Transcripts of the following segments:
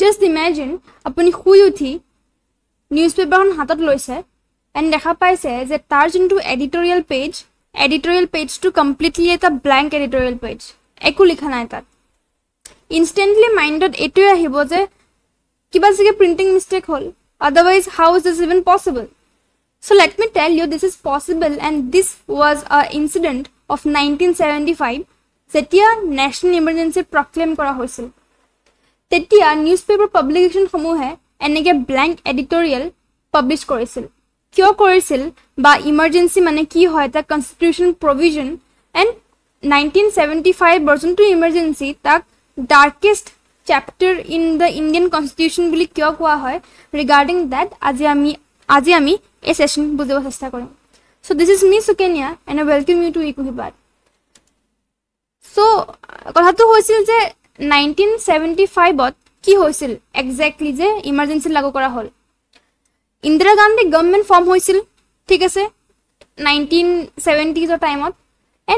Just imagine আপুনি শুই উঠি নিউজ পেপাৰখন হাতত লৈছে এণ্ড দেখা পাইছে যে তাৰ যোনটো এডিটৰিয়েল পেজটো কমপ্লিটলি এটা ব্লেংক এডিটৰিয়েল পেজ, একো লিখা নাই তাত। ইনষ্টেণ্টলি মাইণ্ডত এইটোৱে আহিব যে কিবা চাগে প্ৰিণ্টিং মিষ্টেক হ'ল, otherwise how is this even possible? So let me tell you, this is possible, and this was an incident of 1975 যেতিয়া national emergency proclaim কৰা হৈছিল। তেতিয়া newspaper publication সমূহে এনেকে blank editorial publish কৰিছিল। কিয় কৰিছিল বা emergency মানে কি হয় এটা constitution provision, and 1975 যোনটো emergency তাক darkest chapter in the Indian constitution বুলি কিয় কোৱা হয়, regarding that আজি আমি এই সেশন বুজিব চেষ্টা কৰিম। So this is me Sukanya and I welcome you to Ikuhibat. So কথাটো হৈছিল যে 1975ত কি হৈছিল এক্স্যাক্টলি যে ইমার্জেন্সি লাগু কৰা হ'ল। ইন্দিৰা গান্ধী গভৰ্নমেন্ট ফৰ্ম হৈছিল, ঠিক আছে, 1970s টাইমত। এণ্ড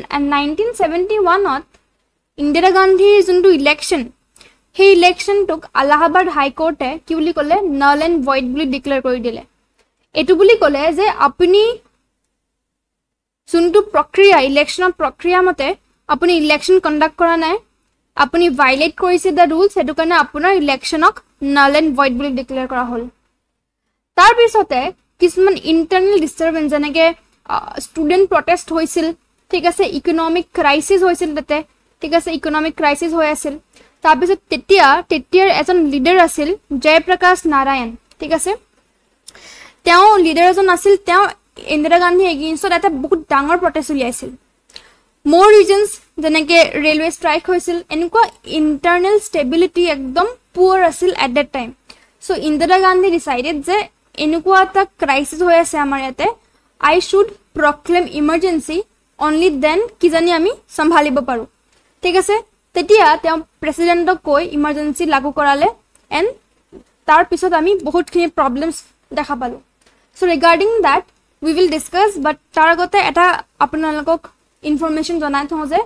1971ত ইন্দিৰা গান্ধীৰ যোনটো ইলেকশ্যন, সেই ইলেকশ্যনটোক আলাহাবাদ হাইকোৰ্টে কি বুলি ক'লে, নাল এণ্ড ভইড বুলি ডিক্লেয়াৰ কৰি দিলে। এইটো বুলি ক'লে যে আপুনি যোনটো প্ৰক্ৰিয়া, ইলেকশ্যনৰ প্ৰক্ৰিয়া মতে আপুনি ইলেকশ্যন কণ্ডাক্ট কৰা নাই, আপুনি ভাইলেট কৰিছে দ্য ৰুলছ, সেইটো কাৰণে আপোনাৰ ইলেকশ্যনক নাল এণ্ড ভইড বুলি ডিক্লেয়াৰ কৰা হ'ল। তাৰপিছতে কিছুমান ইণ্টাৰনেল ডিষ্টাৰবেঞ্চ, যেনেকৈ ষ্টুডেণ্ট প্ৰটেষ্ট হৈছিল, ঠিক আছে, ইকনমিক ক্ৰাইচিছ হৈছিল তাতে, ঠিক আছে, ইকনমিক ক্ৰাইচিছ হৈ আছিল। তাৰপিছত তেতিয়াৰ এজন লিডাৰ আছিল জয়প্ৰকাশ নাৰায়ণ, ঠিক আছে, তেওঁ লিডাৰ এজন আছিল। তেওঁ ইন্দিৰা গান্ধী এগেইনষ্টত এটা বহুত ডাঙৰ প্ৰটেষ্ট উলিয়াইছিল। মোৰ ৰিজনছ যেনেকৈ ৰেলৱে ষ্ট্ৰাইক হৈছিল, এনেকুৱা ইণ্টাৰনেল ষ্টেবিলিটি একদম পুৱাৰ আছিল at that time. So' Indira Gandhi decided যে এনেকুৱা এটা ক্ৰাইচিছ হৈ আছে আমাৰ ইয়াতে, I should proclaim emergency, only then কিজানি আমি চম্ভালিব পাৰোঁ, ঠিক আছে। তেতিয়া তেওঁ প্ৰেচিডেণ্টক কৈ ইমাৰ্জেঞ্চি লাগু কৰালে, এণ্ড তাৰপিছত আমি বহুতখিনি প্ৰব্লেমছ দেখা পালোঁ। So' regarding that we will discuss, but তাৰ আগতে এটা আপোনালোকক ইনফৰমেশ্যন জনাই থওঁ যে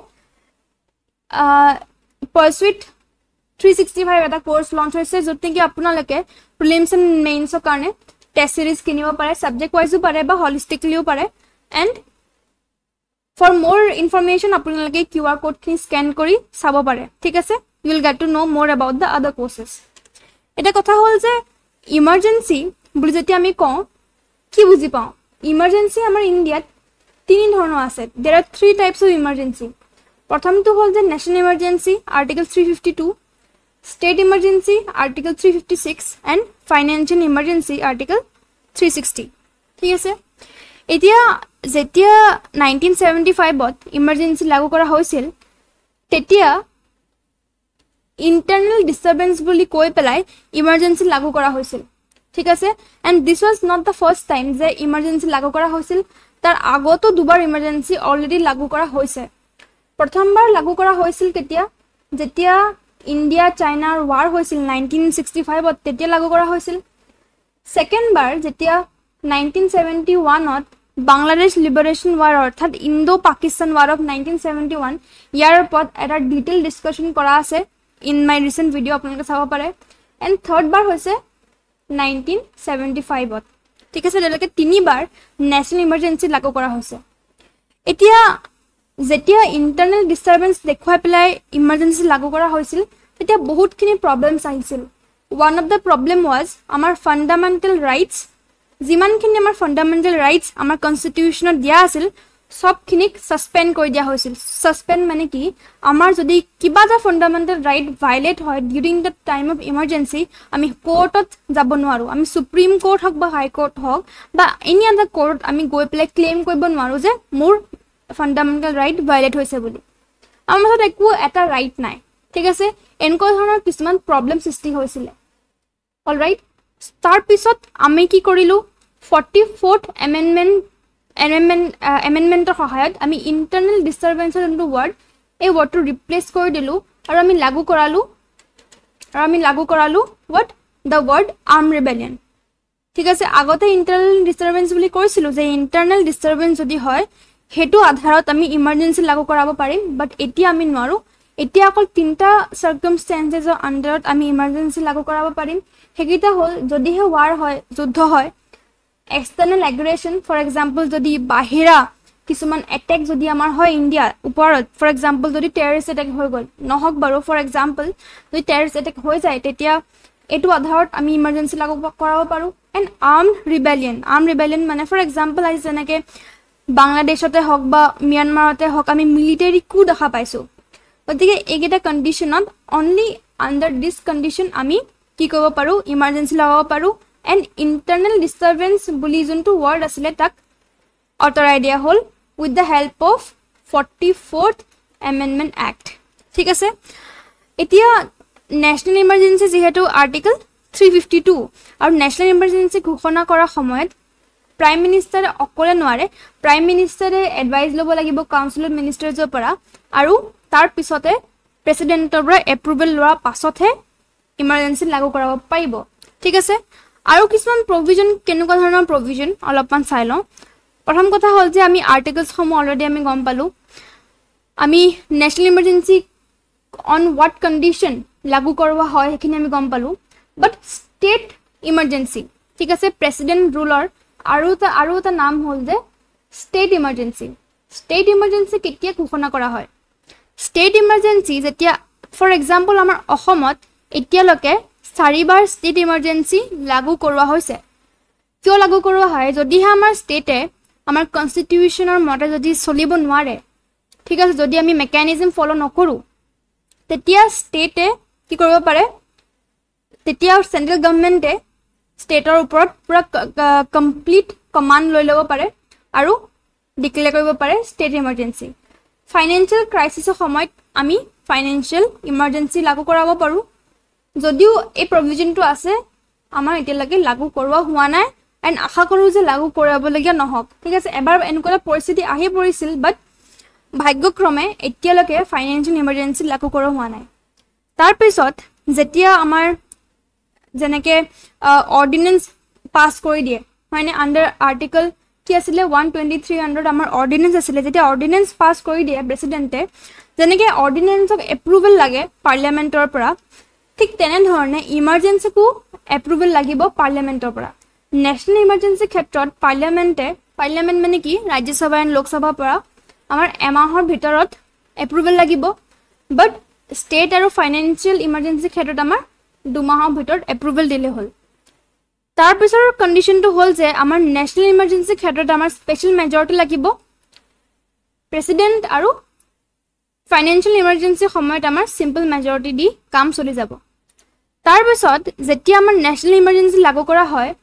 পাৰ্চুইট 365 এটা কোৰ্চ লঞ্চ হৈছে, য'ত নেকি আপোনালোকে প্ৰিলিমছ এণ্ড মেইনছৰ কাৰণে টেষ্ট চিৰিজ কিনিব পাৰে, ছাবজেক্ট ৱাইজো পাৰে বা হলিষ্টিকলিও পাৰে। এণ্ড ফৰ মোৰ ইনফৰমেশ্যন আপোনালোকে QR কোডখিনি স্কেন কৰি চাব পাৰে, ঠিক আছে। You will get to know' more about the আদাৰ কোৰ্চেছ। এটা কথা হ'ল যে ইমাৰ্জেঞ্চি বুলি যেতিয়া আমি কওঁ, কি বুজি পাওঁ? ইমাৰ্জেঞ্চি আমাৰ ইণ্ডিয়াত তিনি ধৰণৰ আছে। দেৰ আৰ 3 টাইপছ অফ ইমাৰ্জেঞ্চি। প্ৰথমটো হ'ল যে national emergency, article 352, state emergency, article 356, and financial emergency, article 360, ঠিক আছে। এতিয়া যেতিয়া 1975ত ইমাৰ্জেঞ্চি লাগু কৰা হৈছিল, তেতিয়া ইণ্টাৰনেল ডিষ্টাৰবেঞ্চ বুলি কৈ পেলাই ইমাৰ্জেঞ্চি লাগু কৰা হৈছিল, ঠিক আছে। And this was not the first time যে ইমাৰ্জেঞ্চি লাগু কৰা হৈছিল। তাৰ আগতো দুবাৰ ইমাৰ্জেঞ্চি অলৰেডি লাগু কৰা হৈছে। প্ৰথমবাৰ লাগু কৰা হৈছিল কেতিয়া? যেতিয়া ইণ্ডিয়া চাইনাৰ ৱাৰ হৈছিল 1965ত, তেতিয়া লাগু কৰা হৈছিল। ছেকেণ্ডবাৰ যেতিয়া 1971ত বাংলাদেশ লিবাৰেশ্যন ৱাৰ, অৰ্থাৎ ইণ্ডো পাকিস্তান ৱাৰ অফ 1971, ইয়াৰ ওপৰত এটা ডিটেইল ডিছকাশ্যন কৰা আছে ইন মাই ৰিচেণ্ট ভিডিঅ', আপোনালোকে চাব পাৰে। এণ্ড থাৰ্ডবাৰ হৈছে 1975ত, ঠিক আছে। তেওঁলোকে তিনিবাৰ নেশ্যনেল ইমাৰ্জেঞ্চি লাগু কৰা হৈছে। এতিয়া যেতিয়া ইণ্টাৰনেল ডিষ্টাৰবেঞ্চ দেখুৱাই পেলাই ইমাৰ্জেঞ্চি লাগু কৰা হৈছিল, তেতিয়া বহুতখিনি প্ৰব্লেমছ আহিছিল। One of the problem was আমাৰ ফাণ্ডামেণ্টেল ৰাইটছ, যিমানখিনি আমাৰ ফাণ্ডামেণ্টেল ৰাইটছ আমাৰ কনষ্টিটিউশ্যনত দিয়া আছিল, সবখিনিক ছাছপেণ্ড কৰি দিয়া হৈছিল। ছাছপেণ্ড মানে কি? আমাৰ যদি কিবা এটা ফাণ্ডামেণ্টেল ৰাইট ভাইলেট হয় during the time of emergency, আমি কোৰ্টত যাব নোৱাৰোঁ। আমি সুপ্ৰিম কোৰ্ট হওক বা হাই কোৰ্ট হওক বা এনি আদাৰ কোৰ্টত আমি গৈ পেলাই ক্লেইম কৰিব নোৱাৰোঁ যে মোৰ ফাণ্ডামেণ্টেল ৰাইট ভাইলেট হৈছে বুলি। আমাৰ মাজত একো এটা ৰাইট নাই, ঠিক আছে। এনেকুৱা ধৰণৰ কিছুমান প্ৰব্লেম সৃষ্টি হৈছিলে। অল ৰাইট, তাৰপিছত আমি কি কৰিলোঁ? 44th এমেণ্ডমেণ্টৰ সহায়ত আমি ইণ্টাৰনেল ডিষ্টাৰবেঞ্চৰ যোনটো ৱাৰ্ড, এই ৱাৰ্ডটো ৰিপ্লেচ কৰি দিলোঁ আৰু আমি লাগু কৰালোঁ what? The word armed rebellion, ঠিক আছে। আগতে ইণ্টাৰনেল ডিষ্টাৰবেঞ্চ বুলি কৈছিলোঁ যে ইণ্টাৰনেল ডিষ্টাৰবেঞ্চ যদি হয়, সেইটো আধাৰত আমি ইমাৰ্জেঞ্চি লাগু কৰাব পাৰিম, বাট এতিয়া আমি নোৱাৰোঁ। এতিয়া অকল তিনটা সার্কামস্টেন্সেসৰ আন্ডাৰত আমি ইমার্জেন্সি লাগু কৰাব পাৰিম হেকিটা হল যদিহে ওয়াৰ হয় যুদ্ধ হয় external aggression for example যদি বাহিৰা কিছুমান attack যদি আমাৰ হয় ইন্ডিয়া ওপৰত for example যদি terrorist attack হৈ গল নহক বাৰু for example যদি terrorist attack হৈ যায় তেতিয়া এটো আধাৰত আমি ইমার্জেন্সি লাগু কৰাব পাৰো and armed rebellion মানে for example আই যেনেকে বাংলাদেশতে হক বা মিয়ানমাৰতে হক আমি মিলিটাৰী কু দেখা পাইছো গতিকে এইকেইটা কন্ডিশনত অনলি আন্ডাৰ দিস কন্ডিশন আমি কি কৰিব পাৰো ইমার্জেন্সি লাগাব পাৰো and internal disturbance বুলি যোনটো word আছিল তাক অতৰাই দিয়া হল with the help of 44th amendment act ঠিক আছে এতিয়া ন্যাশনাল ইমার্জেন্সি যেহেতু আৰ্টিকল 352 আৰু ন্যাশনাল ইমার্জেন্সি ঘোষণা কৰা সময়ত প্ৰাইম মিনিষ্টাৰে অকলে নোৱাৰে প্ৰাইম মিনিষ্টাৰে এডভাইস ল'ব লাগিব কাউন্সিল অফ মিনিষ্টাৰ্ছৰ পৰা আৰু তাৰ পিছতে প্ৰেসিডেন্টৰ পৰা এপ্ৰুভেল লোৱাৰ পাছতহে ইমার্জেন্সি লাগু কৰাব পাৰিব ঠিক আছে আৰু কিছুমান প্ৰভিজন কেনেকুৱা ধৰণৰ প্ৰভিজন অলপমান চাই লওঁ প্ৰথম কথা হ'ল যে আমি আৰ্টিকলছ সমূহ অলৰেডি আমি গম পালো আমি national emergency on what condition লাগু কৰোৱা হয় হেখিনি আমি গম পালো বাট ষ্টেট ইমার্জেন্সি ঠিক আছে প্ৰেসিডেন্ট ৰুলৰ আৰু এটা নাম হ'ল যে ষ্টেট ইমার্জেন্সি কেতিয়া ঘোষণা কৰা হয় ষ্টেট ইমার্জেন্সি যেতিয়া ফৰ এক্সাম্পল আমাৰ অসমত এতিয়ালৈকে 4 বাৰ ষ্টেট ইমার্জেন্সি লাগু কৰোৱা হৈছে কিয় লাগু কৰোৱা হয় যদিহে আমাৰ ষ্টেটে আমাৰ কনস্টিটিউশনৰ মতে যদি চলিব নোৱাৰে ঠিক আছে যদি আমি মেকানিজম ফলো নকৰো তেতিয়া ষ্টেটে কি কৰিব পাৰে তেতিয়া সেন্ট্ৰেল গভৰ্নমেন্টে ষ্টেটৰ ওপৰত পুৰা কমপ্লিট কমান্ড লৈ ল'ব পাৰে আৰু ডিক্লেয়াৰ কৰিব পাৰে ষ্টেট ইমার্জেন্সি ফাইনান্সিয়াল ক্ৰাইসিসৰ সময়ত আমি ফাইনান্সিয়াল ইমার্জেন্সি লাগু কৰাব পাৰো যদিও এই প্ৰভিজনটো আছে আমাৰ এতিয়ালৈকে লাগু কৰোৱা হোৱা নাই এন্ড আশা কৰো যে লাগু কৰাবলগীয়া নহওক ঠিক আছে এবাৰ এনেকুৱা পৰিস্থিতি আহি পৰিছিল বাট ভাগ্যক্ৰমে এতিয়ালৈকে ফাইনান্সিয়াল ইমার্জেন্সি লাগু কৰা হোৱা নাই তাৰ পিছত যেতিয়া আমাৰ যেনেকে অৰ্ডিনেন্স পাস কৰি দিয়ে মানে আন্ডাৰ আৰ্টিকল কি আছিল 123 আন্ডাৰ আমাৰ অৰ্ডিনেন্স আছিল যেতিয়া অৰ্ডিনেন্স পাস কৰি দিয়ে প্ৰেসিডেন্টে যেনেকে অৰ্ডিনেন্সক এপ্ৰুভেল লাগে পাৰ্লিয়ামেন্টৰ পৰা ঠিক তেনে ধৰণে ইমার্জেন্সিকো এপ্ৰুভেল লাগিব পাৰ্লিয়ামেন্টৰ পৰা ন্যাশনাল ইমার্জেন্সি ক্ষেত্ৰত পাৰ্লিয়ামেন্ট মানে কি ৰাজ্যসভা আৰু লোকসভাৰ পৰা আমাৰ এমাহৰ ভিতৰত এপ্ৰুভেল লাগিব বাট ষ্টেট আৰু ফাইনান্সিয়াল ইমার্জেন্সি ক্ষেত্ৰত আমাৰ 2 মাহৰ ভিতৰত এপ্ৰুভেল দিলে হ'ল তাৰ পিছৰ কন্ডিশনটো হ'ল যে আমাৰ ন্যাশনাল ইমার্জেন্সি ক্ষেত্ৰত আমাৰ স্পেশাল মেজৰিটি লাগিব প্ৰেসিডেন্ট আৰু ফাইনান্সিয়াল ইমার্জেন্সি সময়ত আমাৰ সিম্পল মেজৰিটি দি কাম চলি যাব তাৰ পিছত যেতিয়া আমাৰ ন্যাশনাল ইমার্জেন্সি লাগু কৰা হয়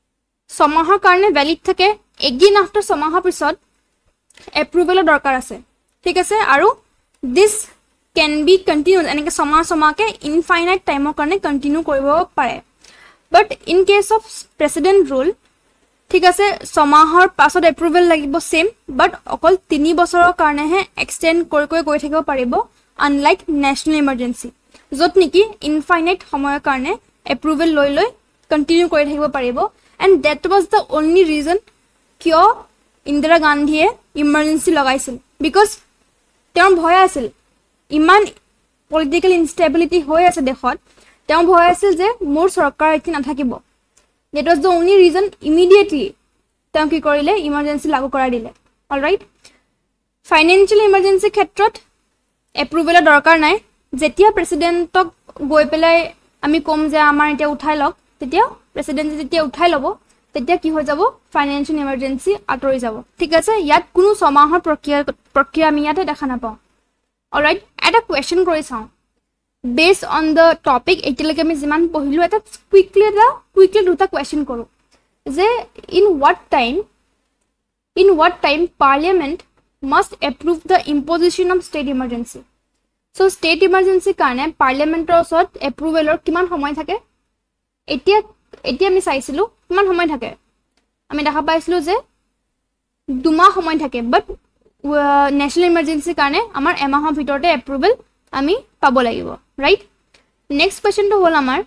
6 মাহৰ কাৰণে ভ্যালিড থাকে এগেইন আফটাৰ 6 মাহৰ পিছত এপ্ৰুভেলৰ দৰকাৰ আছে ঠিক আছে আৰু দিস can be continued এনেকে সমাকে ইনফাইনাইট টাইমৰ কাৰণে কন্টিনিউ কৰিব পাৰে but in case of president rule ঠিক আছে 6 মাহৰ পাছত এপ্ৰুভেল লাগিব সেম বাট অকল 3 বছৰৰ কাৰণে হে এক্সটেন্ড কৰি থাকিব পাৰিব আনলাইক ন্যাশনাল ইমার্জেন্সি যত নেকি ইনফাইনাইট সময়ৰ কাৰণে এপ্ৰুভেল লৈ কন্টিনিউ কৰি থাকিব পাৰিব and that was the only reason কিয় ইন্দিৰা গান্ধীয়ে ইমার্জেন্সি লগাইছিল বিকজ তেওঁৰ ভয় আছিল ইমান পলিটিক্যাল ইনস্টেবিলিটি হৈ আছে দেশত তেওঁ ভয় আছিল যে মোৰ সৰকাৰ এতি নাথাকিব that was the only reason immediately তেওঁ কি কৰিলে ইমার্জেন্সি লাগু কৰা দিলে অলৰাইট ফাইনান্সিয়াল ইমার্জেন্সি ক্ষেত্ৰত এপ্ৰুভেলৰ দৰকাৰ নাই যেতিয়া প্ৰেসিডেন্টক গৈ পেলাই আমি কম যে আমাৰ এতিয়া উঠাই লওক তেতিয়া প্ৰেসিডেন্টে যেতিয়া উঠাই লব তেতিয়া কি হৈ যাব ফাইনান্সিয়াল ইমার্জেন্সি আতৰি যাব ঠিক আছে ইয়াত কোনো সমাহৰ প্ৰক্ৰিয়া আমি ইয়াতে দেখা নাপাওঁ অলৰাইট এটা কোৱেশ্চন কৰি চাওঁ based on the topic এতিয়ালৈকে আমি যিমান পঢ়িলো এটা কুইকলি দুটা কোৱেশ্চন কৰো যে in what time parliament must approve the imposition of state emergency so state emergency কাৰণে পাৰ্লিয়ামেন্টৰ ওচৰত এপ্ৰুভেলৰ কিমান সময় থাকে এতিয়া আমি চাইছিলো কিমান সময় থাকে আমি দেখা পাইছিলো যে 2 মাহ সময় থাকে বাট ন্যাশনাল ইমার্জেন্সি কাৰণে আমাৰ এমাহৰ ভিতৰতে এপ্ৰুভেল আমি পাব লাগিব রাইট নেক্সট কোৱেশ্চনটো হ'ল আমাৰ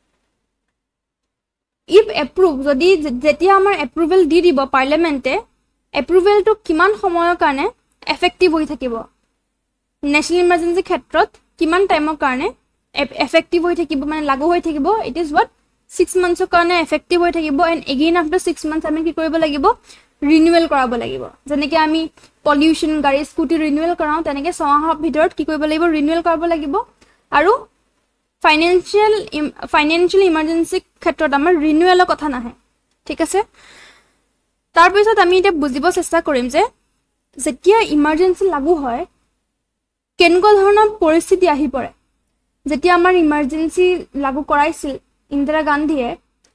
if approve যদি যেতিয়া আমাৰ এপ্ৰুভেল দি দিব পাৰ্লিয়ামেন্টে এপ্ৰুভেলটো কিমান সময়ৰ কাৰণে এফেক্টিভ হৈ থাকিব ন্যাশনাল ইমার্জেন্সি ক্ষেত্ৰত কিমান টাইমৰ কাৰণে এফেক্টিভ হৈ থাকিব মানে লাগু হৈ থাকিব ইট ইজ what 6 monthsৰ কাৰণে এফেক্টিভ হৈ থাকিব এণ্ড এগেইন আফটাৰ 6 months আমি কি কৰিব লাগিব ৰিনিউৱেল কৰাব লাগিব যেনেকৈ আমি পলিউশ্যন গাড়ী স্কুটি ৰিনিউৱেল কৰাওঁ তেনেকৈ 6 মাহৰ ভিতৰত কি কৰিব লাগিব ৰিনিউৱেল কৰাব লাগিব আৰু ফাইনেন্সিয়েল ইমাৰ্জেঞ্চি ক্ষেত্ৰত আমাৰ ৰিনিউৱেলৰ কথা নাহে ঠিক আছে তাৰপিছত আমি এতিয়া বুজিব চেষ্টা কৰিম যে যেতিয়া ইমাৰ্জেঞ্চি লাগু হয় কেনেকুৱা ধৰণৰ পৰিস্থিতি আহি পৰে যেতিয়া আমাৰ ইমাৰ্জেঞ্চি লাগু কৰাইছিল ইন্দিৰা গান্ধীয়ে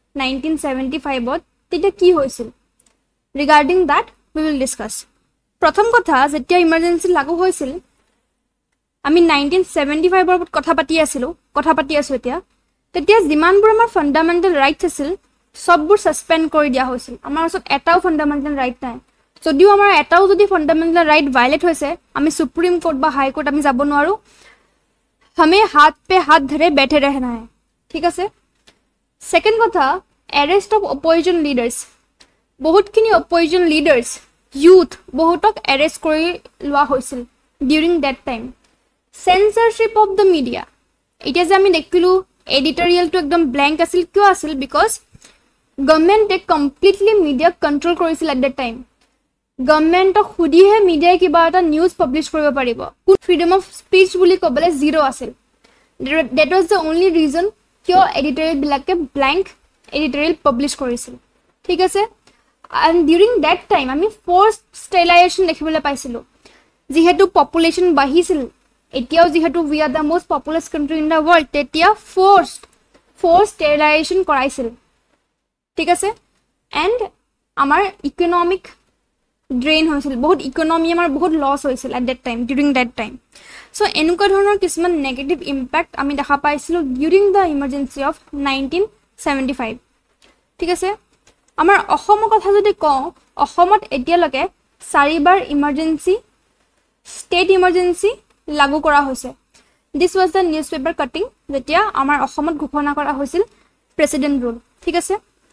1975ত তেতিয়া কি হৈছিল regarding that we will discuss প্ৰথম কথা যেতিয়া ইমাৰ্জেঞ্চি লাগু হৈছিল আমি 1975ৰ কথা পাতি আছো এতিয়া তেতিয়া যিমানবোৰ আমাৰ ফান্ডামেন্টাল ৰাইটস আছিল সববোৰ সাসপেন্ড কৰি দিয়া হৈছিল আমাৰ ওচৰত এটাও ফান্ডামেন্টাল ৰাইট নাই যদিও আমাৰ এটাও যদি ফান্ডামেন্টাল ৰাইট ভায়োলেট হৈছে আমি সুপ্ৰিম কোৰ্ট বা হাই কোৰ্ট আমি যাব নোৱাৰো हमें हाथ पे हाथ धरे बैठे रहना है ठीक है सेकेंड कथा एरेस्ट ऑफ अपोजिशन लीडर्स बहुत किनी अपोजिशन लीडर्स यूथ बहुतक एरेस्ट কৰি লোৱা হৈছিল during that time censorship of the media এটা যে আমি দেখিলো এডিটৰিয়েলটো একদম ব্ল্যাঙ্ক আছিল কিয় আছিল বিকজ গভৰ্নমেন্টে কমপ্লিটলি মিডিয়া কন্ট্ৰোল কৰিছিল এট দ্যাট টাইম গভৰ্নমেন্টক খুদিহে মিডিয়াই কিবা এটা নিউজ পাব্লিছ কৰিব পাৰিব ফ্ৰীডম অফ স্পীচ বুলি ক'বলে জিৰো আছিল that was the only reason কিয় এডিটৰিয়েল বিলাকে ব্ল্যাঙ্ক এডিটৰিয়েল পাব্লিছ কৰিছিল ঠিক আছে এণ্ড ডিউৰিং দ্যাট টাইম আমি ফৰ্সড ষ্টেৰিলাইজেশ্যন দেখিবলৈ পাইছিলোঁ যিহেতু পপুলেশ্যন বাঢ়িছিল এতিয়াও যিহেতু we are the most populous country in the world তেতিয়া ফৰ্সড ষ্টেৰিলাইজেশ্যন কৰাইছিল ঠিক আছে এণ্ড আমাৰ ইকনমিক ড্ৰেইন হৈছিল বহুত ইকনমি আমাৰ বহুত লছ হৈছিল at that time during that time so এনেকুৱা ধৰণৰ কিছুমান নেগেটিভ ইম্পেক্ট আমি দেখা পাইছিলোঁ ডিউৰিং দ্য ইমাৰ্জেঞ্চি অফ 1975 ঠিক আছে আমাৰ অসমৰ কথা যদি কওঁ অসমত এতিয়ালৈকে 4বাৰ ইমাৰ্জেঞ্চি ষ্টেট ইমাৰ্জেঞ্চি লাগু কৰা হৈছে this was the newspaper cutting যেতিয়া আমাৰ অসমত ঘোষণা কৰা হৈছিল প্ৰেসিডেন্ট ৰুল ঠিক আছে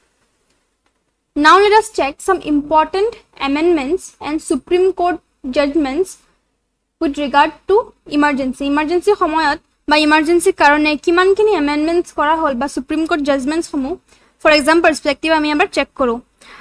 Now let us check some important amendments and Supreme Court judgments with regard to emergency. Emergency সময়ত বা emergency কারণে কিমানখিনি amendments কৰা হল বা Supreme Court judgments সমূহ for exam perspective আমি এবাৰ চেক কৰো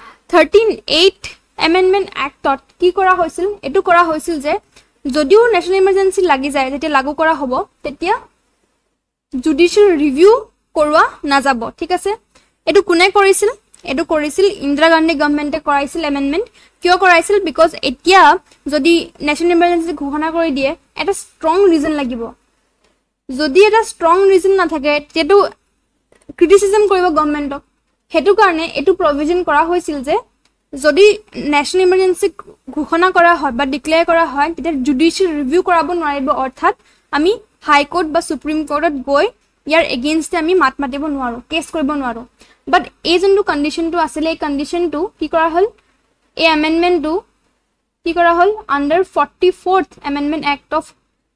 13th Amendment Act কি কৰা হৈছিল এটো কৰা হৈছিল যে যদিও ন্যাশনাল ইমার্জেন্সি লাগি যায় যেতিয়া লাগু কৰা হ'ব তেতিয়া জুডিশিয়াল ৰিভিউ কৰোৱা নাযাব ঠিক আছে এটো কোনে কৰিছিল এটো কৰিছিল ইন্দিৰা গান্ধী গভৰ্নমেন্টে কৰাইছিল এমেন্ডমেন্ট কিয় কৰাইছিল বিকজ এতিয়া যদি ন্যাশনাল ইমাৰ্জেন্সি ঘোষণা কৰি দিয়ে এটা ষ্ট্ৰং ৰিজন লাগিব যদি এটা ষ্ট্ৰং ৰিজন নাথাকে তেটো ক্ৰিটিসিজম কৰিব গভৰ্নমেন্টক হেতু কাৰণে এটো প্ৰভিজন কৰা হৈছিল যে যদি ন্যাশনাল ইমাৰ্জেন্সি ঘোষণা কৰা হয় বা ডিক্লেয়াৰ কৰা হয় তেতিয়া জুডিশিয়াল ৰিভিউ কৰাব নোৱাৰিব অৰ্থাৎ আমি হাই কোৰ্ট বা সুপ্ৰিম কোৰ্টত গৈ ইয়াৰ এগেইনষ্টে আমি মাত মাতিব নোৱাৰো কেছ কৰিব নোৱাৰো বাট এই যোনটো কন্ডিশনটো আছিল এই কন্ডিশনটো কি কৰা হল এই এমেন্ডমেন্টটো কি কৰা হল under 44th amendment act of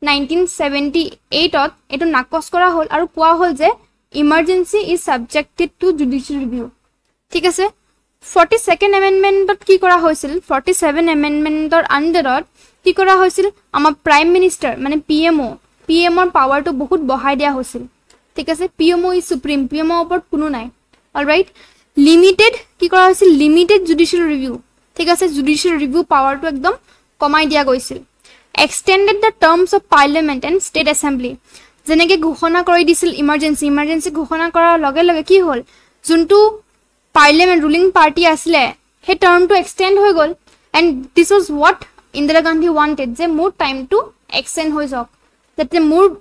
1978 ত এটো নাকচ কৰা হল আৰু কোৱা হল যে emergency is subjected to judicial review ঠিক আছে 42nd এমেন্ডমেন্টত কি কৰা হৈছিল 47 এমেন্ডমেন্টৰ আন্ডাৰত কি কৰা হৈছিল আমাৰ প্ৰাইম মিনিষ্টাৰ মানে পিএমৰ পাৱাৰটো বহুত বঢ়াই দিয়া হৈছিল ঠিক আছে পিএমও ইজ সুপ্ৰিম পিএমৰ ওপৰত কোনো নাই অলৰাইট লিমিটেড কি কৰা হৈছিল লিমিটেড জুডিশিয়াল ৰিভিউ ঠিক আছে জুডিশিয়াল ৰিভিউ পাৱাৰটো একদম কমাই দিয়া গৈছিল extended the terms of parliament and state assembly যেনেকৈ ঘোষণা কৰি দিছিল ইমাৰ্জেন্সি ঘোষণা কৰাৰ লগে লগে কি হ'ল যোনটো পাৰ্লিয়ামেন্ট ৰুলিং পাৰ্টি আছিলে হে টাৰ্মটো এক্সটেন্ড হৈ গ'ল and this was what Indira Gandhi wanted যে মোৰ টাইমটো এক্সটেন্ড হৈ যাওক যাতে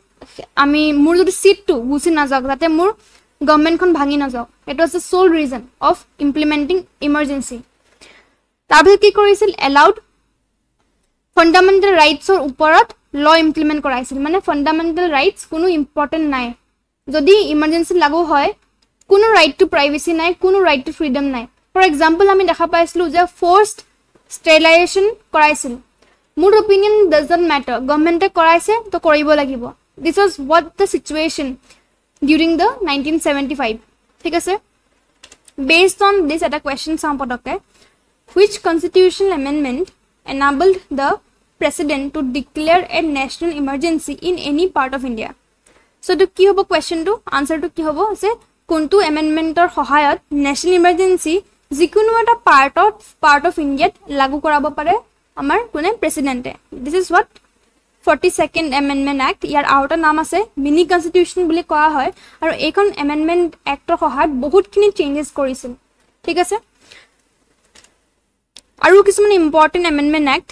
মোৰ যদি সিটটো গুছি না যাওক যাতে মোৰ গভৰ্নমেন্টখন ভাঙি না যাওক it was the sole reason of implementing emergency তাৰপিছত কি কৰিছিল এলাউড ফান্ডামেন্টাল ৰাইটছৰ ওপৰত ল ইমপ্লিমেন্ট কৰাইছিল মানে ফান্ডামেন্টাল ৰাইটছ কোনো ইম্পৰ্টেন্ট নাই যদি ইমাৰ্জেন্সি লাগু হয় কোনো ৰাইট টু প্ৰাইভেসি নাই কোনো ৰাইট টু ফ্ৰীডম নাই ফৰ এক্সাম্পল আমি দেখা পাইছিলো যে ফৰ্সড ষ্টেৰিলাইজেশ্যন কৰাইছিল মোৰ অপিনিয়ন ডাজন্ট ম্যাটাৰ গভৰ্নমেন্টে কৰাইছে তো কৰিব লাগিব this was what the situation during the 1975 ঠিক আছে based on this at a question sampotake which constitutional amendment enabled the president to declare a national emergency in any part of India. So to ki hobo question to answer to ki hobo se kuntu amendment or সহায়ত national emergency যিকোনো এটা part of India লাগু কৰাব পাৰে আমাৰ কোনে প্ৰেসিডেন্টে. This is what 42nd Amendment Act. ইয়াৰ আউটাৰ নাম আছে মিনি কনস্টিটিউশন বুলি কোৱা হয় আৰু এইখন এমেন্ডমেন্ট এক্টৰ সহায়ত বহুতখিনি চেঞ্জেস কৰিছিল. ঠিক আছে, আৰু কিছুমান important amendment act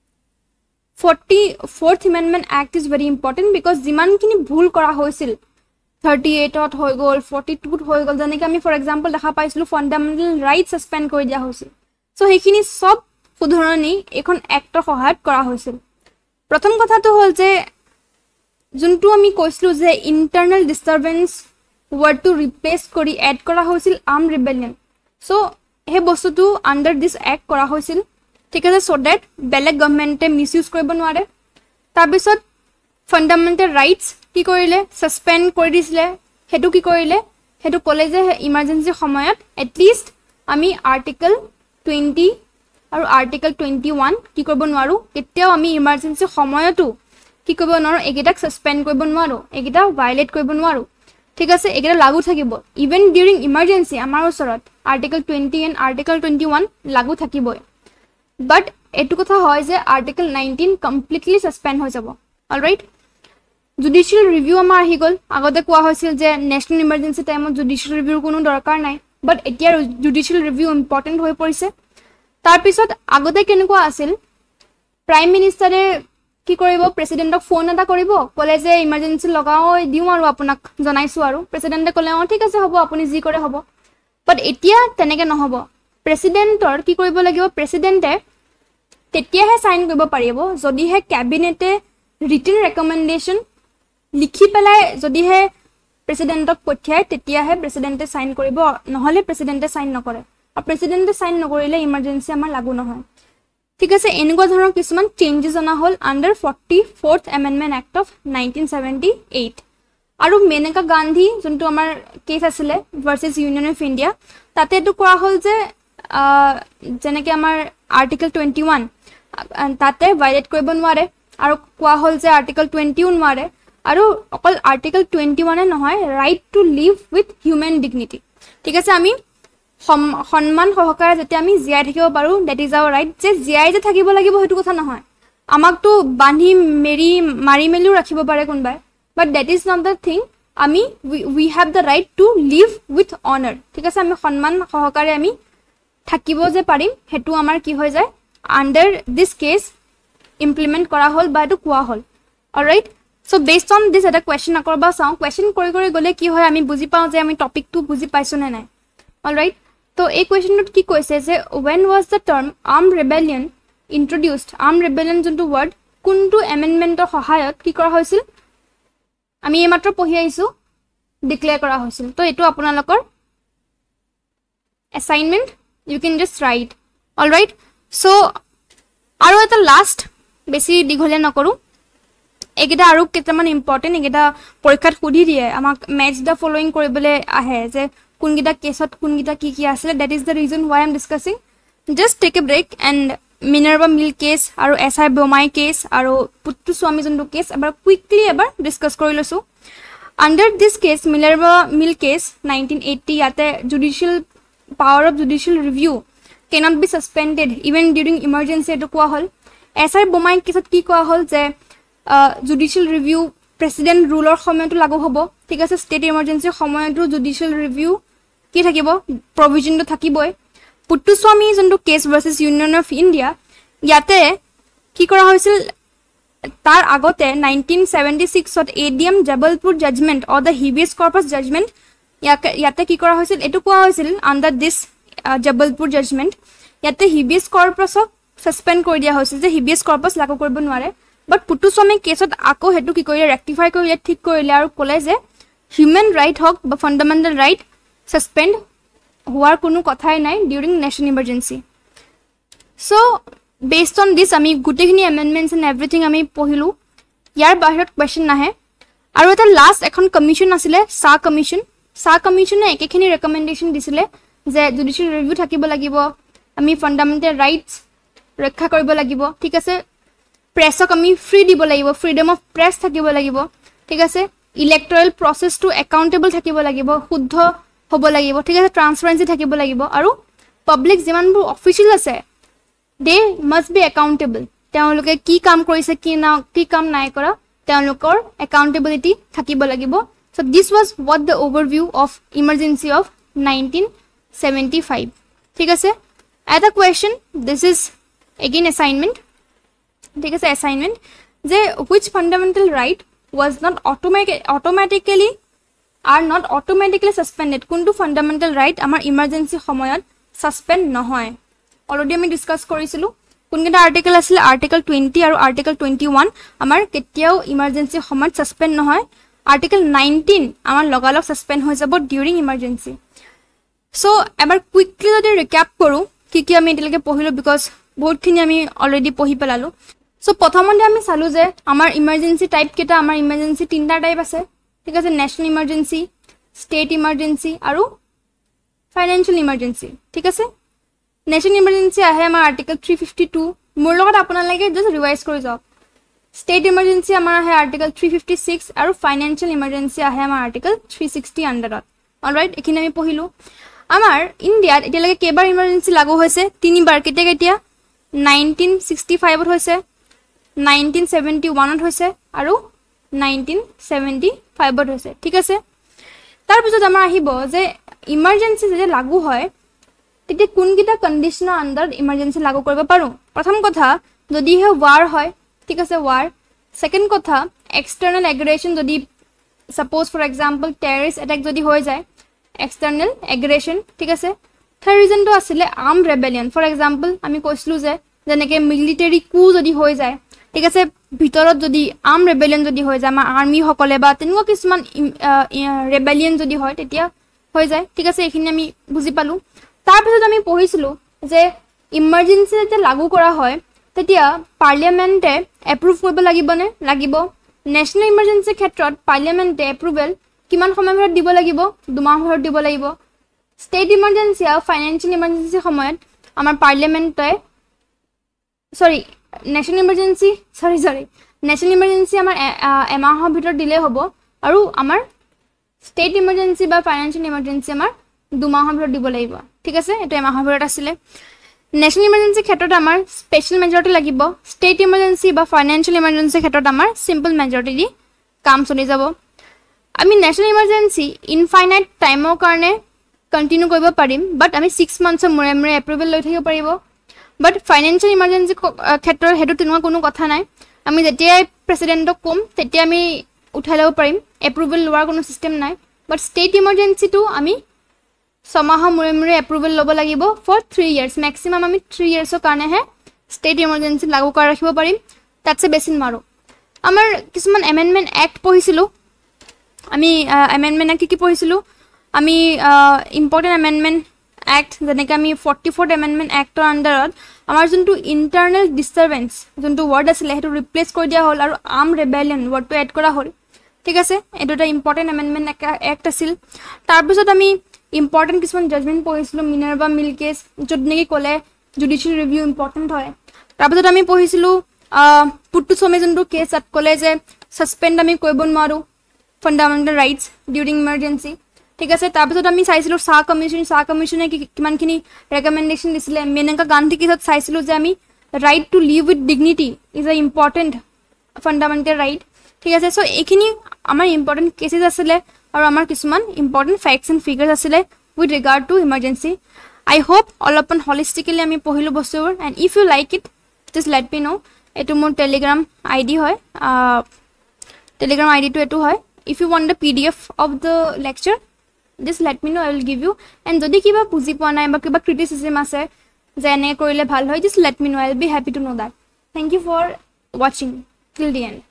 44th Amendment Act is very important because যিমানখিনি ভুল কৰা হৈছিল 38ত হৈ গল 42ত হৈ গল যেনেকৈ আমি ফৰ এক্সাম্পল দেখা পাইছিলো ফান্ডামেন্টাল ৰাইট সাসপেন্ড কৰি দিয়া হৈছিল. সো সেইখিনি সব শুধৰণি এখন এক্টৰ সহায়ত কৰা হৈছিল. প্ৰথম কথাটো হল যে যোনটো আমি কৈছিলো যে ইন্টাৰনাল ডিস্টাৰবেন্স ওয়ার্ডটো ৰিপ্লেস কৰি এড কৰা হৈছিল আৰ্ম ৰিবেলিয়ন. সো হে বস্তুটো আন্ডাৰ দিস এক্ট কৰা হৈছিল. ঠিক আছে, সো দ্যাট বেলেগ গভৰ্ণমেণ্টে মিসইউজ কৰিব নোৱাৰে. তাৰপিছত ফান্ডামেন্টাল ৰাইটস কি কৰিলে সাসপেন্ড কৰি দিছিলে. হেতু কি কৰিলে হেতু কলে যে ইমার্জেন্সি সময়ত এটলিষ্ট আমি আৰ্টিকল 20 আৰু আৰ্টিকল 21 কি কৰিব নোৱাৰো, কেতিয়াও আমি ইমার্জেন্সি সময়তো কি কৰিব নোৱাৰো, এগিটাক সাসপেন্ড কৰিব নোৱাৰো, এগিটা ভায়োলেট কৰিব নোৱাৰো. ঠিক আছে, এগিটা লাগু থাকিব ইভেন ডিউৰিং ইমার্জেন্সি আমাৰ ওচৰত আৰ্টিকল 20 এণ্ড আৰ্টিকল 21 লাগু থাকিবই. বাট এটু কথা হয় যে আৰ্টিকল 19 কমপ্লিটলি সাসপেন্ড হৈ যাব. অলৰাইট, জুডিশিয়াল রিভিউ আমাৰ আহি গল. আগতে কোৱা হৈছিল যে ন্যাশনাল ইমার্জেন্সি টাইমত জুডিশিয়াল রিভিউৰ কোনো দৰকাৰ নাই, বাট এতিয়া জুডিশিয়াল রিভিউ ইম্পৰ্টেন্ট হৈ পৰিছে. তাৰ পিছত আগতে কেনেকুৱা আছিল, প্ৰাইম মিনিষ্টাৰে কি কৰিব প্ৰেসিডেন্টক ফোন এটা কৰিব, কলে যে ইমার্জেন্সি লগাও দিও আৰু আপোনাক জনাইছো, আৰু প্ৰেসিডেন্টে কলে ঠিক আছে হ'ব আপুনি যি কৰে হ'ব. বাট এতিয়া তেনেকে নহব. প্ৰেসিডেন্টৰ কি কৰিব লাগিব, প্ৰেসিডেন্টে তেতিয়াহে সাইন কৰিব পাৰিব যদিহে ক্যাবিনেটে ৰিটেন ৰেকমেন্ডেশন লিখি পেলাই যদিহে প্ৰেসিডেন্টক পঠিয়ায় তেতিয়াহে প্ৰেসিডেন্টে সাইন কৰিব, নহলে প্ৰেসিডেন্টে সাইন নকৰে. আৰু প্ৰেসিডেন্টে সাইন নকৰিলে ইমার্জেন্সি আমাৰ লাগু নহয়. ঠিক আছে, এনেকুৱা ধৰণৰ কিছুমান চেঞ্জেস অনা হল under 44th Amendment Act of 1978. আৰু মেনকা গান্ধী যোনটো আমাৰ কেস আছিলে ভাৰ্সেস ইউনিয়ন অফ ইণ্ডিয়া, তাতে এটো কোৱা হল যে যেনেকৈ আমাৰ আৰ্টিকল 21 তাতে ভায়োলেট কৰিব নোৱাৰে, আৰু কোৱা হল যে আৰ্টিকল 20 নোৱাৰে, আৰু অকল আৰ্টিকল 21 নহয়, right to live with human dignity. ঠিক আছে, আমি সন্মান সহকাৰে যাতে আমি জীয়াই থাকিব পাৰো, দ্যাট ইজ আৱাৰ ৰাইট. যে জীয়াই যে থাকিব লাগিব হেতু কথা নহয়, আমাকতো বান্ধি মাৰি মেলিও ৰাখিব পাৰে কোনবাই, but that is not the thing. আমি we have the right to live with honour. ঠিক আছে, আমি সন্মান সহকাৰে আমি থাকিব যে পাৰিম, হেতু আমাৰ কি হৈ যায় আন্ডাৰ দিস কেস ইমপ্লিমেন্ট কৰা হল বা এটো কোৱা হল. Alright, so based on this এটা কোয়েশ্চন আকৰবা চাও. কোয়েশ্চন কৰি কৰি গলে কি হয় আমি বুজি পাও যে আমি টপিকটো বুজি পাইছো নে নাই. অলৰাইট, তো এই কোয়েশ্চনটোত কি কৈছে যে when was the term armed rebellion introduced. armed rebellion যোনটো ওয়ার্ড কোনটো এমেন্ডমেন্টৰ সহায়ত কি কৰা হৈছিল, আমি এইমাত্ৰ পঢ়ি আহিছো, ডিক্লেয়াৰ কৰা হৈছিল. তো এটো আপোনালোকৰ assignment, you can just write. alright, so আৰু এটা লাষ্ট বেছি দীঘলে নকৰো, এগিটা আৰু কেইটামান ইম্পৰ্টেন্ট এগিটা পৰীক্ষাত সুধি দিয়ে আমাক ম্যাচ দা ফলোইং কৰিবলৈ আহে যে কোনগিটা কেছত কোনগিটা কি কি আছে. that is the reason why I am discussing. just take a break and Minerva Mill case আৰু SI Bomai case আৰু Puttu Swami যোনটো কেস এবাৰ কুইকলি এবাৰ ডিসকাস কৰি লৈছো. under this case Minerva Mill case 1980 ইয়াতে judicial power of judicial review cannot be suspended even during emergency এটো কোৱা হল. SI Bomai কেছত কি কোৱা হল যে judicial review president ruler সময়টো লাগু হ'ব. ঠিক আছে, state emergency সময়টো judicial review কি থাকিব provisionটো থাকিবই. Puttu Swami যোনটো case versus union of India, ইয়াতে কি কৰা হৈছিল তাৰ আগতে 1976ত ADM Jabalpur judgment or the habeas corpus judgment ইয়াতে কি কৰা হৈছিল, এটো কোৱা হৈছিল under this Jabalpur judgment ইয়াতে habeas corpusক সাসপেন্ড কৰি দিয়া হৈছিল যে habeas corpus লাগু কৰিব নোৱাৰে. বাট Puttu Swami কেছত আকৌ হেতু কি কৰিলে ৰেক্টিফাই কৰিলে, ঠিক কৰিলে আৰু ক'লে যে হিউম্যান ৰাইট হক বা ফান্ডামেন্টাল ৰাইট সাসপেন্ড হোৱাৰ কোনো কথাই নাই during national emergency. So based on this আমি গুটেখিনি এমেন্ডমেন্টস এন্ড এভৰিথিং আমি পঢ়িলো. ইয়াৰ বাহিৰত কোৱেশ্চন নাহে. আৰু এটা লাষ্ট এখন কমিশন আছিলে সা কমিশন. সা কমিশনে একেখিনি ৰেকমেন্ডেশন দিছিলে যে জুডিশিয়াল ৰিভিউ থাকিব লাগিব, আমি ফান্ডামেন্টাল ৰাইটস ৰক্ষা কৰিব লাগিব. ঠিক আছে, প্ৰেছক আমি ফ্ৰী দিব লাগিব, ফ্ৰীডম অফ প্ৰেছ থাকিব লাগিব, ঠিক আছে। ইলেক্টৰেল প্ৰচেছটো একাউণ্টেবল থাকিব লাগিব, শুদ্ধ হ'ব লাগিব, ঠিক আছে। ট্ৰান্সপাৰেঞ্চি থাকিব লাগিব আৰু পাব্লিক যিমানবোৰ অফিচিয়েল আছে দে মাষ্ট বি একাউণ্টেবল। তেওঁলোকে কি কাম কৰিছে কি কাম নাই কৰা তেওঁলোকৰ একাউণ্টেবিলিটি থাকিব লাগিব। So' this was what the overview of emergency of 1975, ঠিক আছে। এটা question, this is again assignment, ঠিক আছে। এছাইনমেণ্ট যে which fundamental right was not automatically suspended, কোনটো ফাণ্ডামেণ্টেল ৰাইট আমাৰ ইমাৰ্জেঞ্চি সময়ত ছাছপেণ্ড নহয়। অলৰেডি আমি ডিছকাছ কৰিছিলোঁ কোনকেইটা আৰ্টিকেল আছিলে, আৰ্টিকেল 20 আৰু আৰ্টিকেল 21 আমাৰ কেতিয়াও ইমাৰ্জেঞ্চি সময়ত ছাছপেণ্ড নহয়। আৰ্টিকেল 19 আমাৰ লগালগ ছাছপেণ্ড হৈ যাব ডিউৰিং ইমাৰ্জেঞ্চি। চ' এবাৰ কুইকলি যদি ৰিকেপ কৰোঁ কি আমি এতিয়ালৈকে পঢ়িলোঁ, বিকজ বহুতখিনি আমি অলৰেডি পঢ়ি পেলালোঁ। চ' প্ৰথমতে আমি চালোঁ যে আমাৰ ইমাৰ্জেঞ্চি টাইপ কেইটা, আমাৰ ইমাৰ্জেঞ্চি 3টা টাইপ আছে, ঠিক আছে। নেশ্যনেল ইমাৰ্জেঞ্চি, ষ্টেট ইমাৰ্জেঞ্চি আৰু ফাইনেন্সিয়েল ইমাৰ্জেঞ্চি, ঠিক আছে। নেশ্যনেল ইমাৰ্জেঞ্চি আহে আমাৰ আৰ্টিকেল 352, মোৰ লগত আপোনালোকে জাষ্ট ৰিভাইজ কৰি যাওক। ষ্টেট ইমাৰ্জেঞ্চি আমাৰ আহে আৰ্টিকেল 356 আৰু ফাইনেন্সিয়েল ইমাৰ্জেঞ্চি আহে আমাৰ আৰ্টিকেল 360 আণ্ডাৰত। অলৰাইট, এইখিনি আমি পঢ়িলোঁ। আমাৰ ইণ্ডিয়াত এতিয়ালৈকে কেইবাৰ ইমাৰ্জেঞ্চি লাগু হৈছে? 3বাৰ। কেতিয়া 1965ত হৈছে, 1971ত হৈছে আৰু 1975ত হৈছে, ঠিক আছে। তাৰপিছত আমাৰ আহিব যে ইমাৰ্জেঞ্চি যেতিয়া লাগু হয় তেতিয়া কোনকেইটা কণ্ডিশ্যনৰ আণ্ডাৰত ইমাৰ্জেঞ্চি লাগু কৰিব পাৰোঁ। প্ৰথম কথা, যদিহে ৱাৰ হয়, ঠিক আছে, ৱাৰ। ছেকেণ্ড কথা, এক্সটাৰ্নেল এগ্ৰেশ্যন, যদি suppose for example terrorist attack যদি হৈ যায়, এক্সটাৰ্নেল এগ্ৰেশ্যন, ঠিক আছে। থাৰ্ড ৰিজনটো আছিলে আৰ্মড ৰেবেলিয়ন। ফৰ এক্সাম্পল আমি কৈছিলোঁ যে যেনেকৈ মিলিটেৰী কু যদি হৈ যায়, ঠিক আছে, ভিতৰত যদি আৰ্ম ৰেবেলিয়ন যদি হৈ যায়, আমাৰ আৰ্মিসকলে বা তেনেকুৱা কিছুমান ৰেবেলিয়ন যদি হয় তেতিয়া হৈ যায়, ঠিক আছে। এইখিনি আমি বুজি পালোঁ। তাৰপিছত আমি পঢ়িছিলোঁ যে ইমাৰ্জেঞ্চি যেতিয়া লাগু কৰা হয় তেতিয়া পাৰ্লিয়ামেণ্টে এপ্ৰুভ কৰিব লাগিবনে? লাগিব। নেশ্যনেল ইমাৰ্জেঞ্চিৰ ক্ষেত্ৰত পাৰ্লিয়ামেণ্টে এপ্ৰুভেল কিমান সময়ৰ ভিতৰত দিব লাগিব? 2 মাহৰ ভিতৰত দিব লাগিব। ষ্টেট ইমাৰ্জেঞ্চি আৰু ফাইনেন্সিয়েল ইমাৰ্জেঞ্চিৰ সময়ত আমাৰ পাৰ্লিয়ামেণ্টে নেশ্যনেল ইমাৰ্জেঞ্চি আমাৰ এমাহৰ ভিতৰত দিলেই হ'ব আৰু আমাৰ ষ্টেট ইমাৰ্জেঞ্চি বা ফাইনেন্সিয়েল ইমাৰ্জেঞ্চি আমাৰ 2 মাহৰ ভিতৰত দিব লাগিব, ঠিক আছে। এইটো এমাহৰ ভিতৰত আছিলে। নেশ্যনেল ইমাৰ্জেঞ্চিৰ ক্ষেত্ৰত আমাৰ স্পেচিয়েল মেজৰিটি লাগিব। ষ্টেট ইমাৰ্জেঞ্চি বা ফাইনেন্সিয়েল ইমাৰ্জেঞ্চিৰ ক্ষেত্ৰত আমাৰ চিম্পল মেজৰিটি দি কাম চলি যাব। আমি নেশ্যনেল ইমাৰ্জেঞ্চি ইনফাইনাইট টাইমৰ কাৰণে কণ্টিনিউ কৰিব পাৰিম, বাট আমি 6 মান্থছৰ মূৰে মূৰে এপ্ৰুভেল লৈ থাকিব পাৰিব। বাট ফাইনেন্সিয়েল ইমাৰ্জেঞ্চি ক্ষেত্ৰত সেইটো তেনেকুৱা কোনো কথা নাই। আমি যেতিয়াই প্ৰেচিডেণ্টক ক'ম তেতিয়া আমি উঠাই ল'ব পাৰিম, এপ্ৰুভেল লোৱাৰ কোনো ছিষ্টেম নাই। বাট ষ্টেট ইমাৰ্জেঞ্চিটো আমি 6 মাহৰ মূৰে মূৰে এপ্ৰুভেল ল'ব লাগিব ফৰ 3 years। মেক্সিমাম আমি 3 yearsৰ কাৰণেহে ষ্টেট ইমাৰ্জেঞ্চি লাগু কৰা ৰাখিব পাৰিম, তাতছে বেছি নোৱাৰোঁ। আমাৰ কিছুমান এমেণ্ডমেণ্ট এক্ট পঢ়িছিলোঁ আমি। এমেণ্ডমেণ্ট এক্ট কি পঢ়িছিলোঁ আমি? ইম্পৰ্টেণ্ট এমেণ্ডমেণ্ট এক্ট, যেনেকৈ আমি 44th এমেণ্ডমেণ্ট এক্টৰ আণ্ডাৰত আমাৰ যোনটো ইণ্টাৰনেল ডিষ্টাৰ্বেঞ্চ যোনটো ৱৰ্ড আছিলে সেইটো ৰিপ্লেচ কৰি দিয়া হ'ল আৰু আৰ্ম ৰেবেলিয়ন ৱৰ্ডটো এড কৰা হ'ল, ঠিক আছে। এইটো এটা ইম্পৰ্টেণ্ট এমেণ্ডমেণ্ট এক্ট আছিল। তাৰপিছত আমি ইম্পৰ্টেণ্ট কিছুমান জাজমেণ্ট পঢ়িছিলোঁ, মিনাৰ্ভা মিল কেছ, য'ত নেকি ক'লে জুডিচিয়েল ৰিভিউ ইম্পৰ্টেণ্ট হয়। তাৰপিছত আমি পঢ়িছিলোঁ পুট্টুস্বামী যোনটো কেছ, তাত ক'লে যে ছাছপেণ্ড আমি কৰিব নোৱাৰোঁ ফাণ্ডামেণ্টেল ৰাইটছ ডিউৰিং ইমাৰ্জেঞ্চি, ঠিক আছে। তাৰপিছত আমি চাইছিলোঁ চাহ কমিশ্যনে কিমানখিনি ৰেকমেণ্ডেশ্যন দিছিলে। মেনকা গান্ধী কেছত চাইছিলোঁ যে আমি right to live with dignity is a important fundamental right, ঠিক আছে। চ' এইখিনি আমাৰ ইম্পৰ্টেণ্ট কেছেছ আছিলে আৰু আমাৰ কিছুমান ইম্পৰ্টেণ্ট ফেক্টছ এণ্ড ফিগাৰ্ছ আছিলে with regard to emergency. I hope অলপমান হলিষ্টিকেলি আমি পঢ়িলোঁ বস্তুবোৰ। And if you like it just let me know'. এইটো মোৰ টেলিগ্ৰাম আই ডি হয়, টেলিগ্ৰাম আই ডিটো এইটো হয়। If you want the PDF of the lecture just let me know, I will give you. And যদি কিবা বুজি পোৱা নাই বা কিবা ক্ৰিটিচিজম আছে যে এনে কৰিলে ভাল হয়, just let me know, I will be happy to know that. Thank you for watching till the end.